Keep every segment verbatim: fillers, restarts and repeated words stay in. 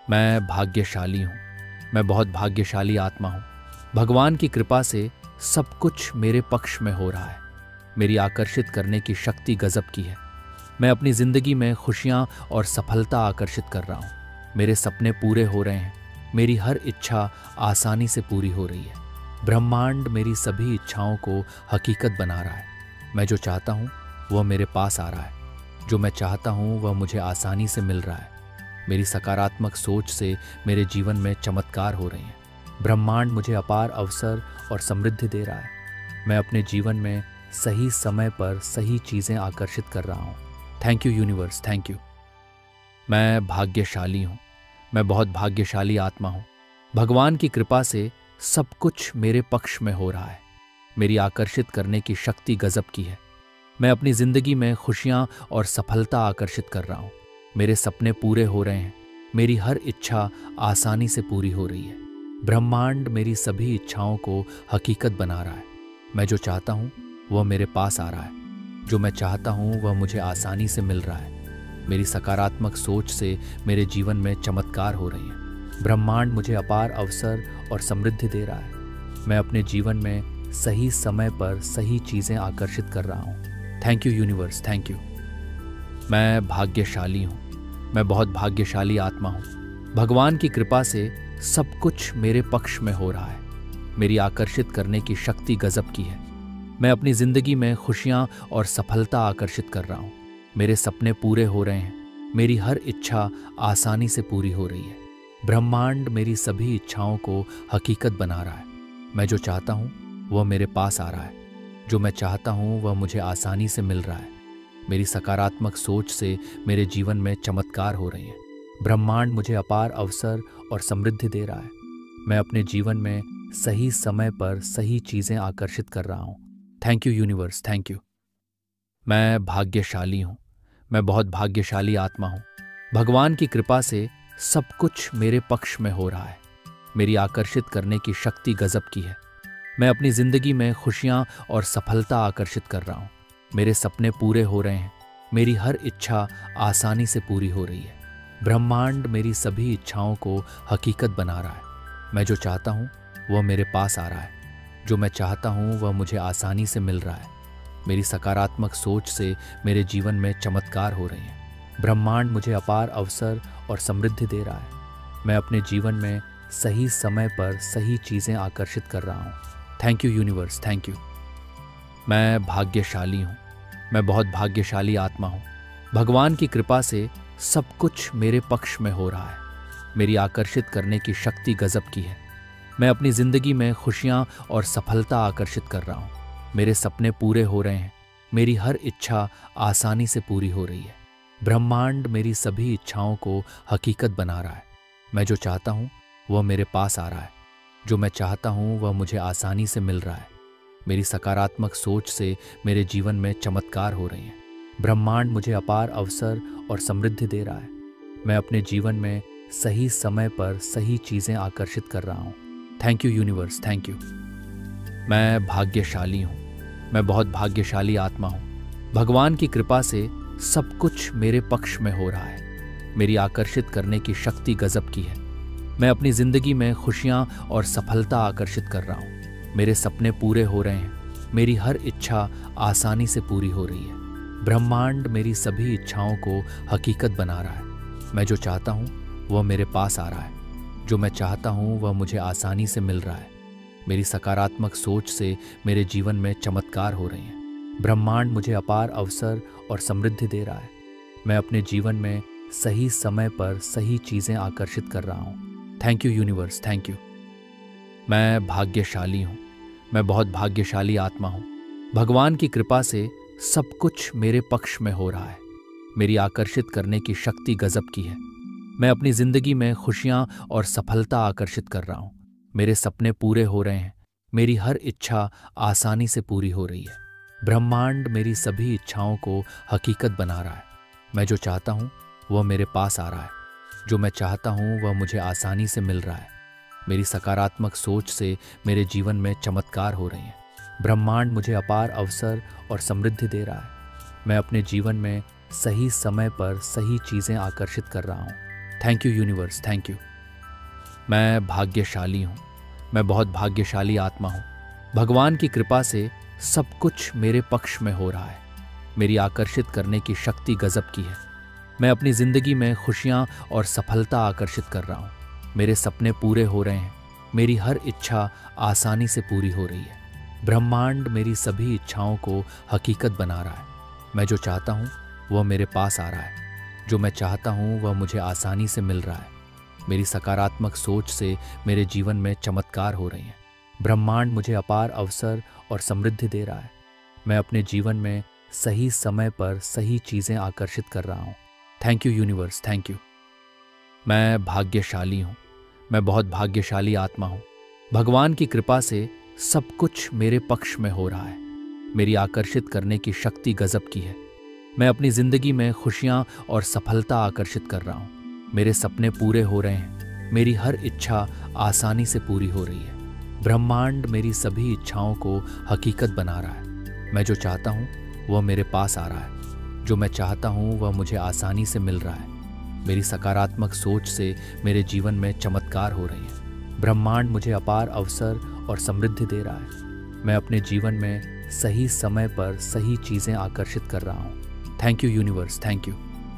मैं भाग्यशाली हूँ। मैं बहुत भाग्यशाली आत्मा हूँ। भगवान की कृपा से सब कुछ मेरे पक्ष में हो रहा है। मेरी आकर्षित करने की शक्ति गजब की है। मैं अपनी ज़िंदगी में खुशियाँ और सफलता आकर्षित कर रहा हूँ। मेरे सपने पूरे हो रहे हैं। मेरी हर इच्छा आसानी से पूरी हो रही है। ब्रह्मांड मेरी सभी इच्छाओं को हकीकत बना रहा है। मैं जो चाहता हूँ वह मेरे पास आ रहा है। जो मैं चाहता हूँ वह मुझे आसानी से मिल रहा है। मेरी सकारात्मक सोच से मेरे जीवन में चमत्कार हो रहे हैं। ब्रह्मांड मुझे अपार अवसर और समृद्धि दे रहा है। मैं अपने जीवन में सही समय पर सही चीज़ें आकर्षित कर रहा हूँ। Thank you universe, thank you. मैं भाग्यशाली हूँ। मैं बहुत भाग्यशाली आत्मा हूँ। भगवान की कृपा से सब कुछ मेरे पक्ष में हो रहा है। मेरी आकर्षित करने की शक्ति गजब की है। मैं अपनी ज़िंदगी में खुशियाँ और सफलता आकर्षित कर रहा हूँ। मेरे सपने पूरे हो रहे हैं। मेरी हर इच्छा आसानी से पूरी हो रही है। ब्रह्मांड मेरी सभी इच्छाओं को हकीकत बना रहा है। मैं जो चाहता हूँ वह मेरे पास आ रहा है। जो मैं चाहता हूँ वह मुझे आसानी से मिल रहा है। मेरी सकारात्मक सोच से मेरे जीवन में चमत्कार हो रहे हैं। ब्रह्मांड मुझे अपार अवसर और समृद्धि दे रहा है। मैं अपने जीवन में सही समय पर सही चीज़ें आकर्षित कर रहा हूँ। Thank you universe, thank you. मैं भाग्यशाली हूँ। मैं बहुत भाग्यशाली आत्मा हूँ। भगवान की कृपा से सब कुछ मेरे पक्ष में हो रहा है। मेरी आकर्षित करने की शक्ति गजब की है। मैं अपनी ज़िंदगी में खुशियाँ और सफलता आकर्षित कर रहा हूँ। मेरे सपने पूरे हो रहे हैं। मेरी हर इच्छा आसानी से पूरी हो रही है। ब्रह्मांड मेरी सभी इच्छाओं को हकीकत बना रहा है। मैं जो चाहता हूँ वह मेरे पास आ रहा है। जो मैं चाहता हूँ वह मुझे आसानी से मिल रहा है। मेरी सकारात्मक सोच से मेरे जीवन में चमत्कार हो रहे हैं। ब्रह्मांड मुझे अपार अवसर और समृद्धि दे रहा है। मैं अपने जीवन में सही समय पर सही चीज़ें आकर्षित कर रहा हूँ। Thank you universe, thank you. मैं भाग्यशाली हूँ। मैं बहुत भाग्यशाली आत्मा हूँ। भगवान की कृपा से सब कुछ मेरे पक्ष में हो रहा है। मेरी आकर्षित करने की शक्ति गजब की है। मैं अपनी ज़िंदगी में खुशियाँ और सफलता आकर्षित कर रहा हूँ। मेरे सपने पूरे हो रहे हैं। मेरी हर इच्छा आसानी से पूरी हो रही है। ब्रह्मांड मेरी सभी इच्छाओं को हकीकत बना रहा है। मैं जो चाहता हूँ वह मेरे पास आ रहा है। जो मैं चाहता हूँ वह मुझे आसानी से मिल रहा है। मेरी सकारात्मक सोच से मेरे जीवन में चमत्कार हो रहे हैं। ब्रह्मांड मुझे अपार अवसर और समृद्धि दे रहा है। मैं अपने जीवन में सही समय पर सही चीज़ें आकर्षित कर रहा हूँ। Thank you universe, thank you. मैं भाग्यशाली हूँ। मैं बहुत भाग्यशाली आत्मा हूँ। भगवान की कृपा से सब कुछ मेरे पक्ष में हो रहा है। मेरी आकर्षित करने की शक्ति गजब की है। मैं अपनी ज़िंदगी में खुशियाँ और सफलता आकर्षित कर रहा हूँ। मेरे सपने पूरे हो रहे हैं। मेरी हर इच्छा आसानी से पूरी हो रही है। ब्रह्मांड मेरी सभी इच्छाओं को हकीकत बना रहा है। मैं जो चाहता हूँ वह मेरे पास आ रहा है। जो मैं चाहता हूँ वह मुझे आसानी से मिल रहा है। मेरी सकारात्मक सोच से मेरे जीवन में चमत्कार हो रहे हैं। ब्रह्मांड मुझे अपार अवसर और समृद्धि दे रहा है। मैं अपने जीवन में सही समय पर सही चीज़ें आकर्षित कर रहा हूँ। Thank you universe, thank you. मैं भाग्यशाली हूँ। मैं बहुत भाग्यशाली आत्मा हूँ। भगवान की कृपा से सब कुछ मेरे पक्ष में हो रहा है। मेरी आकर्षित करने की शक्ति गजब की है। मैं अपनी ज़िंदगी में खुशियाँ और सफलता आकर्षित कर रहा हूँ। मेरे सपने पूरे हो रहे हैं। मेरी हर इच्छा आसानी से पूरी हो रही है। ब्रह्मांड मेरी सभी इच्छाओं को हकीकत बना रहा है। मैं जो चाहता हूँ वह मेरे पास आ रहा है। जो मैं चाहता हूँ वह मुझे आसानी से मिल रहा है। मेरी सकारात्मक सोच से मेरे जीवन में चमत्कार हो रहे हैं। ब्रह्मांड मुझे अपार अवसर और समृद्धि दे रहा है। मैं अपने जीवन में सही समय पर सही चीज़ें आकर्षित कर रहा हूँ। Thank you universe, thank you. मैं भाग्यशाली हूँ। मैं बहुत भाग्यशाली आत्मा हूँ। भगवान की कृपा से सब कुछ मेरे पक्ष में हो रहा है। मेरी आकर्षित करने की शक्ति गजब की है। मैं अपनी ज़िंदगी में खुशियाँ और सफलता आकर्षित कर रहा हूँ। मेरे सपने पूरे हो रहे हैं। मेरी हर इच्छा आसानी से पूरी हो रही है। ब्रह्मांड मेरी सभी इच्छाओं को हकीकत बना रहा है। मैं जो चाहता हूँ वह मेरे पास आ रहा है। जो मैं चाहता हूँ वह मुझे आसानी से मिल रहा है। मेरी सकारात्मक सोच से मेरे जीवन में चमत्कार हो रहे हैं। ब्रह्मांड मुझे अपार अवसर और समृद्धि दे रहा है। मैं अपने जीवन में सही समय पर सही चीज़ें आकर्षित कर रहा हूँ। Thank you universe, thank you. मैं भाग्यशाली हूँ। मैं बहुत भाग्यशाली आत्मा हूँ। भगवान की कृपा से सब कुछ मेरे पक्ष में हो रहा है। मेरी आकर्षित करने की शक्ति गजब की है। मैं अपनी ज़िंदगी में खुशियाँ और सफलता आकर्षित कर रहा हूँ। मेरे सपने पूरे हो रहे हैं। मेरी हर इच्छा आसानी से पूरी हो रही है। ब्रह्मांड मेरी सभी इच्छाओं को हकीकत बना रहा है। मैं जो चाहता हूँ वह मेरे पास आ रहा है। जो मैं चाहता हूँ वह मुझे आसानी से मिल रहा है। मेरी सकारात्मक सोच से मेरे जीवन में चमत्कार हो रहे हैं। ब्रह्मांड मुझे अपार अवसर और समृद्धि दे रहा है। मैं अपने जीवन में सही समय पर सही चीज़ें आकर्षित कर रहा हूँ। Thank you universe, thank you. मैं भाग्यशाली हूँ। मैं बहुत भाग्यशाली आत्मा हूँ। भगवान की कृपा से सब कुछ मेरे पक्ष में हो रहा है। मेरी आकर्षित करने की शक्ति गजब की है। मैं अपनी ज़िंदगी में खुशियाँ और सफलता आकर्षित कर रहा हूँ। मेरे सपने पूरे हो रहे हैं। मेरी हर इच्छा आसानी से पूरी हो रही है। ब्रह्मांड मेरी सभी इच्छाओं को हकीकत बना रहा है। मैं जो चाहता हूँ वह मेरे पास आ रहा है। जो मैं चाहता हूँ वह मुझे आसानी से मिल रहा है। मेरी सकारात्मक सोच से मेरे जीवन में चमत्कार हो रहे हैं। ब्रह्मांड मुझे अपार अवसर और समृद्धि दे रहा है। मैं अपने जीवन में सही समय पर सही चीज़ें आकर्षित कर रहा हूँ। Thank you universe, thank you.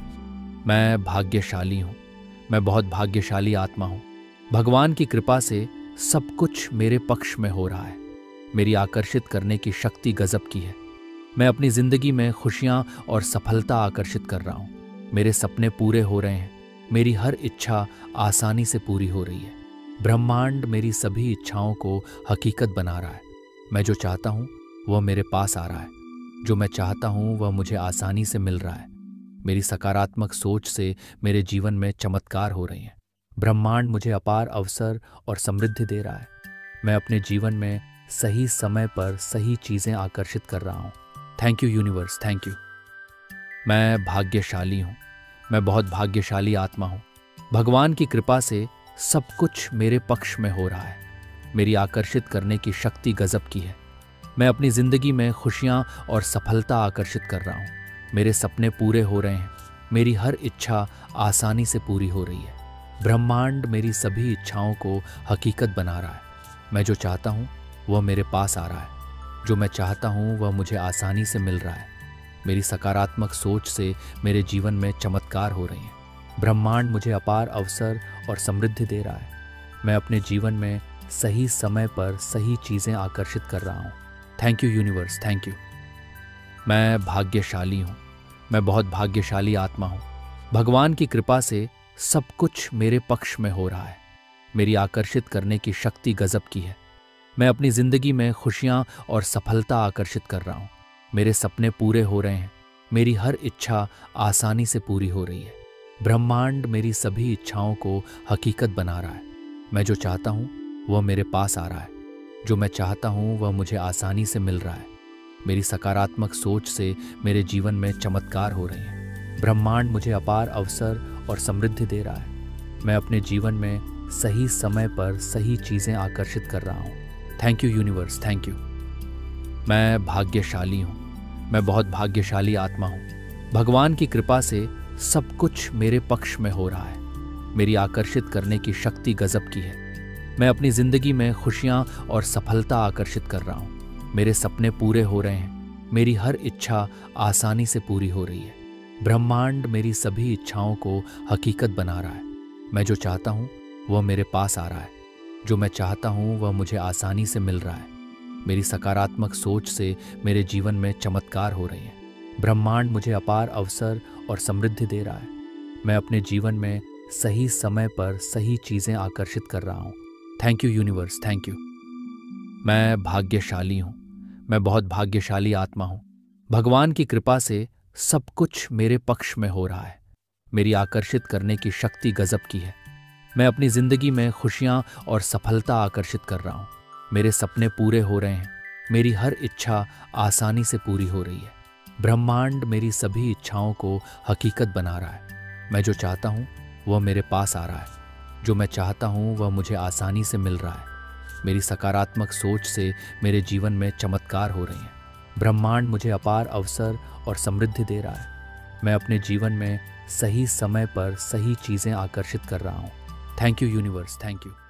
मैं भाग्यशाली हूँ। मैं बहुत भाग्यशाली आत्मा हूँ। भगवान की कृपा से सब कुछ मेरे पक्ष में हो रहा है। मेरी आकर्षित करने की शक्ति गजब की है। मैं अपनी ज़िंदगी में खुशियाँ और सफलता आकर्षित कर रहा हूँ। मेरे सपने पूरे हो रहे हैं। मेरी हर इच्छा आसानी से पूरी हो रही है। ब्रह्मांड मेरी सभी इच्छाओं को हकीकत बना रहा है। मैं जो चाहता हूँ वह मेरे पास आ रहा है। जो मैं चाहता हूँ वह मुझे आसानी से मिल रहा है। मेरी सकारात्मक सोच से मेरे जीवन में चमत्कार हो रहे हैं। ब्रह्मांड मुझे अपार अवसर और समृद्धि दे रहा है। मैं अपने जीवन में सही समय पर सही चीज़ें आकर्षित कर रहा हूँ। Thank you universe, thank you. मैं भाग्यशाली हूँ। मैं बहुत भाग्यशाली आत्मा हूँ। भगवान की कृपा से सब कुछ मेरे पक्ष में हो रहा है। मेरी आकर्षित करने की शक्ति गजब की है। मैं अपनी ज़िंदगी में खुशियाँ और सफलता आकर्षित कर रहा हूँ। मेरे सपने पूरे हो रहे हैं। मेरी हर इच्छा आसानी से पूरी हो रही है। ब्रह्मांड मेरी सभी इच्छाओं को हकीकत बना रहा है। मैं जो चाहता हूँ वह मेरे पास आ रहा है। जो मैं चाहता हूँ वह मुझे आसानी से मिल रहा है। मेरी सकारात्मक सोच से मेरे जीवन में चमत्कार हो रहे हैं। ब्रह्मांड मुझे अपार अवसर और समृद्धि दे रहा है। मैं अपने जीवन में सही समय पर सही चीज़ें आकर्षित कर रहा हूँ। Thank you universe, thank you. मैं भाग्यशाली हूँ। मैं बहुत भाग्यशाली आत्मा हूँ। भगवान की कृपा से सब कुछ मेरे पक्ष में हो रहा है। मेरी आकर्षित करने की शक्ति गजब की है। मैं अपनी ज़िंदगी में खुशियाँ और सफलता आकर्षित कर रहा हूँ। मेरे सपने पूरे हो रहे हैं। मेरी हर इच्छा आसानी से पूरी हो रही है। ब्रह्मांड मेरी सभी इच्छाओं को हकीकत बना रहा है। मैं जो चाहता हूँ वह मेरे पास आ रहा है। जो मैं चाहता हूँ वह मुझे आसानी से मिल रहा है। मेरी सकारात्मक सोच से मेरे जीवन में चमत्कार हो रहे हैं। ब्रह्मांड मुझे अपार अवसर और समृद्धि दे रहा है। मैं अपने जीवन में सही समय पर सही चीज़ें आकर्षित कर रहा हूँ। Thank you universe, thank you. मैं भाग्यशाली हूँ। मैं बहुत भाग्यशाली आत्मा हूँ। भगवान की कृपा से सब कुछ मेरे पक्ष में हो रहा है। मेरी आकर्षित करने की शक्ति गजब की है। मैं अपनी ज़िंदगी में खुशियाँ और सफलता आकर्षित कर रहा हूँ। मेरे सपने पूरे हो रहे हैं। मेरी हर इच्छा आसानी से पूरी हो रही है। ब्रह्मांड मेरी सभी इच्छाओं को हकीकत बना रहा है। मैं जो चाहता हूँ वह मेरे पास आ रहा है। जो मैं चाहता हूँ वह मुझे आसानी से मिल रहा है। मेरी सकारात्मक सोच से मेरे जीवन में चमत्कार हो रहे हैं। ब्रह्मांड मुझे अपार अवसर और समृद्धि दे रहा है। मैं अपने जीवन में सही समय पर सही चीज़ें आकर्षित कर रहा हूँ। Thank you universe, thank you. मैं भाग्यशाली हूँ। मैं बहुत भाग्यशाली आत्मा हूँ। भगवान की कृपा से सब कुछ मेरे पक्ष में हो रहा है। मेरी आकर्षित करने की शक्ति गजब की है। मैं अपनी ज़िंदगी में खुशियाँ और सफलता आकर्षित कर रहा हूँ। मेरे सपने पूरे हो रहे हैं। मेरी हर इच्छा आसानी से पूरी हो रही है। ब्रह्मांड मेरी सभी इच्छाओं को हकीकत बना रहा है। मैं जो चाहता हूँ वह मेरे पास आ रहा है। जो मैं चाहता हूँ वह मुझे आसानी से मिल रहा है। मेरी सकारात्मक सोच से मेरे जीवन में चमत्कार हो रहे हैं। ब्रह्मांड मुझे अपार अवसर और समृद्धि दे रहा है। मैं अपने जीवन में सही समय पर सही चीज़ें आकर्षित कर रहा हूँ। Thank you universe, thank you.